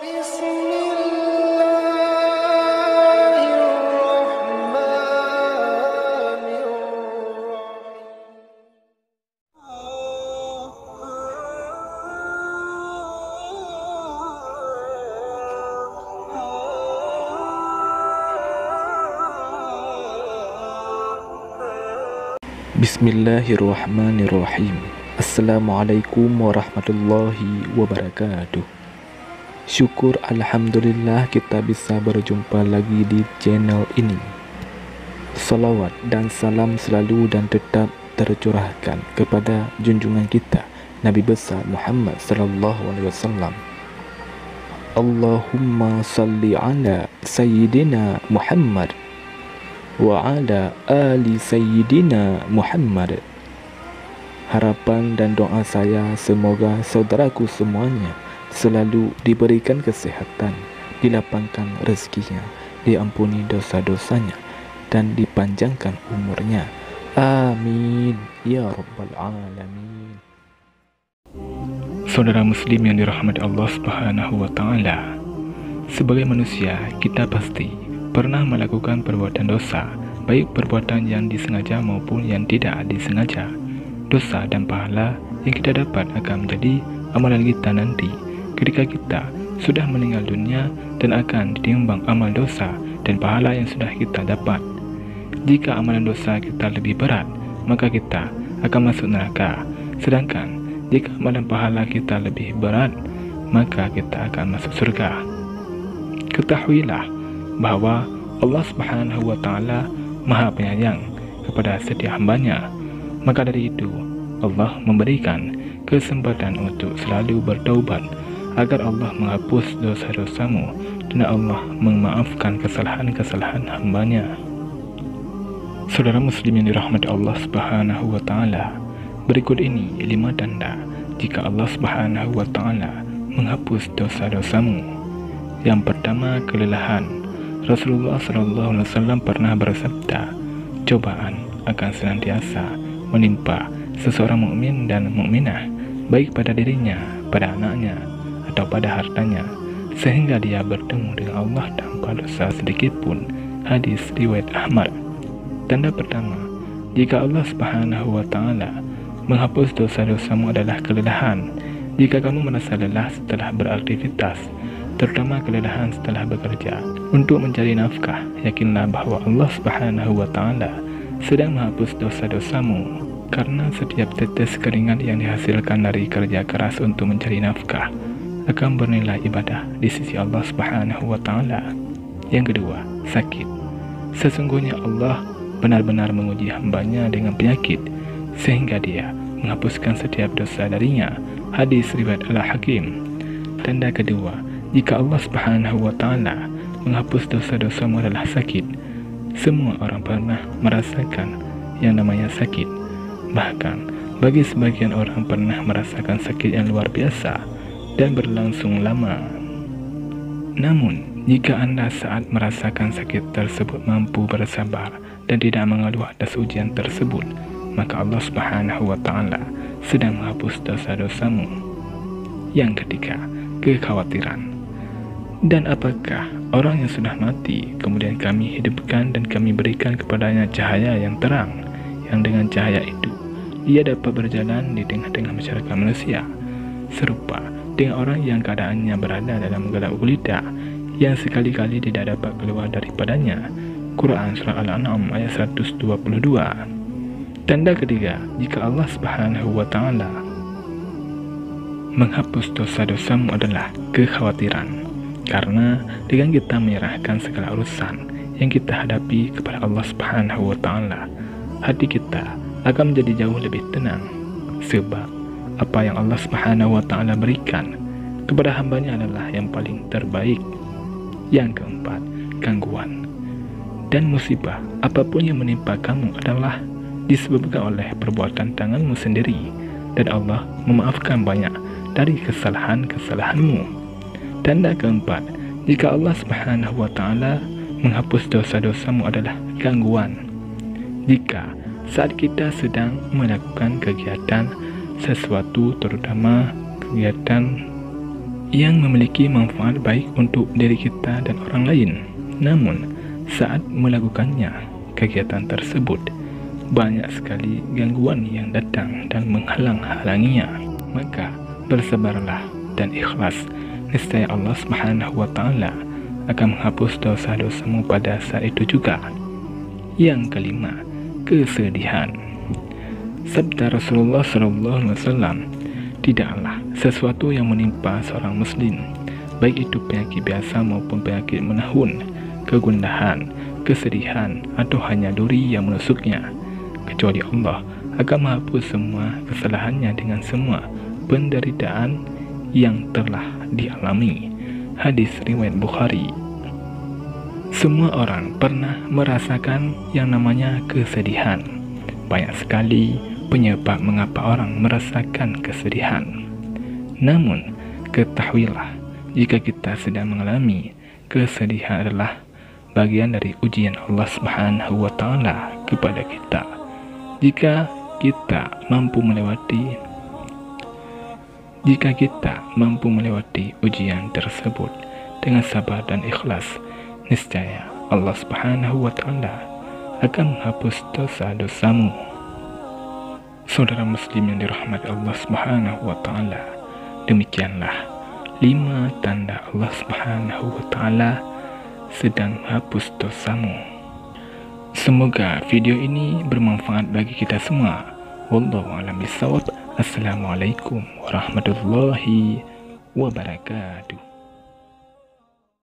Bismillahirrahmanirrahim. Assalamualaikum warahmatullahi wabarakatuh. Syukur alhamdulillah kita bisa berjumpa lagi di channel ini. Salawat dan salam selalu dan tetap tercurahkan kepada junjungan kita Nabi besar Muhammad sallallahu alaihi wasallam. Allahumma salli ala sayyidina Muhammad wa ala ali sayyidina Muhammad. Harapan dan doa saya semoga saudaraku semuanya selalu diberikan kesehatan, dilapangkan rezekinya, diampuni dosa-dosanya, dan dipanjangkan umurnya. Amin ya rabbal alamin. Saudara muslim yang dirahmati Allah Subhanahu wa taala, sebagai manusia kita pasti pernah melakukan perbuatan dosa, baik perbuatan yang disengaja maupun yang tidak disengaja. Dosa dan pahala yang kita dapat akan menjadi amalan kita nanti ketika kita sudah meninggal dunia, dan akan ditimbang amal dosa dan pahala yang sudah kita dapat. Jika amalan dosa kita lebih berat, maka kita akan masuk neraka. Sedangkan jika amalan pahala kita lebih berat, maka kita akan masuk surga. Ketahuilah bahwa Allah Subhanahu wa taala Maha Penyayang kepada setiap hambanya. Maka dari itu Allah memberikan kesempatan untuk selalu bertaubat agar Allah menghapus dosa-dosamu dan Allah memaafkan kesalahan-kesalahan hambanya. Saudara muslim yang dirahmati Allah Subhanahu wa taala, berikut ini 5 tanda jika Allah Subhanahu wa taala menghapus dosa-dosamu. Yang pertama, kelelahan. Rasulullah SAW pernah bersabda, cobaan akan senantiasa menimpa seseorang mukmin dan mukminah, baik pada dirinya, pada anaknya, atau pada hartanya, sehingga dia bertemu dengan Allah tanpa dosa sedikit pun. Hadis riwayat Ahmad. Tanda pertama, jika Allah Subhanahu wa taala menghapus dosa-dosamu adalah kelelahan. Jika kamu merasa lelah setelah beraktivitas, terutama kelelahan setelah bekerja untuk mencari nafkah, yakinlah bahwa Allah Subhanahu wa taala sedang menghapus dosa-dosamu, karena setiap tetes keringat yang dihasilkan dari kerja keras untuk mencari nafkah akan bernilai ibadah di sisi Allah Subhanahu wa taala. Yang kedua, sakit. Sesungguhnya Allah benar-benar menguji hambanya dengan penyakit sehingga dia menghapuskan setiap dosa darinya. Hadis riwayat Al-Hakim. Tanda kedua, jika Allah Subhanahu wa taala menghapus dosa-dosamu adalah sakit. Semua orang pernah merasakan yang namanya sakit. Bahkan bagi sebagian orang pernah merasakan sakit yang luar biasa dan berlangsung lama. Namun, jika Anda saat merasakan sakit tersebut mampu bersabar dan tidak mengeluh atas ujian tersebut, maka Allah Subhanahu wa taala sedang menghapus dosa-dosamu. Yang ketiga, kekhawatiran. Dan apakah orang yang sudah mati kemudian kami hidupkan dan kami berikan kepadanya cahaya yang terang, yang dengan cahaya itu dia dapat berjalan di tengah-tengah masyarakat manusia, serupa dengan orang yang keadaannya berada dalam gelap gulita yang sekali-kali tidak dapat keluar daripadanya. Quran Surah Al-An'am ayat 122. Tanda ketiga, jika Allah Subhanahu wa taala menghapus dosa-dosamu adalah kekhawatiran. Karena dengan kita menyerahkan segala urusan yang kita hadapi kepada Allah Subhanahu wa taala, hati kita akan menjadi jauh lebih tenang, sebab apa yang Allah Subhanahu wa taala berikan kepada hambanya adalah yang paling terbaik. Yang keempat, gangguan dan musibah apapun yang menimpa kamu adalah disebabkan oleh perbuatan tanganmu sendiri, dan Allah memaafkan banyak dari kesalahan-kesalahanmu. Tanda keempat, jika Allah Subhanahu wa taala menghapus dosa-dosamu adalah gangguan. Jika saat kita sedang melakukan kegiatan sesuatu, terutama kegiatan yang memiliki manfaat baik untuk diri kita dan orang lain. Namun, saat melakukannya, kegiatan tersebut banyak sekali gangguan yang datang dan menghalang-halanginya. Maka bersabarlah dan ikhlas, niscaya Allah Subhanahu wa Ta'ala akan menghapus dosa-dosamu pada saat itu juga. Yang kelima, kesedihan. Sabda Rasulullah SAW, tidaklah sesuatu yang menimpa seorang muslim, baik itu penyakit biasa maupun penyakit menahun, kegundahan, kesedihan, atau hanya duri yang menusuknya, kecuali Allah akan menghapus semua kesalahannya dengan semua penderitaan yang telah dialami. Hadis riwayat Bukhari. Semua orang pernah merasakan yang namanya kesedihan. Banyak sekali penyebab mengapa orang merasakan kesedihan. Namun, ketahuilah, jika kita sedang mengalami kesedihan adalah bagian dari ujian Allah Subhanahu wa Ta'ala kepada kita. Jika kita mampu melewati ujian tersebut dengan sabar dan ikhlas, niscaya Allah Subhanahu wa Ta'ala akan menghapus dosa-dosamu. Saudara muslim yang dirahmati Allah Subhanahu wa Ta'ala, demikianlah 5 tanda Allah Subhanahu wa Ta'ala sedang menghapus dosamu. Semoga video ini bermanfaat bagi kita semua. Wallahu a'lam bishawab. Assalamualaikum warahmatullahi wabarakatuh.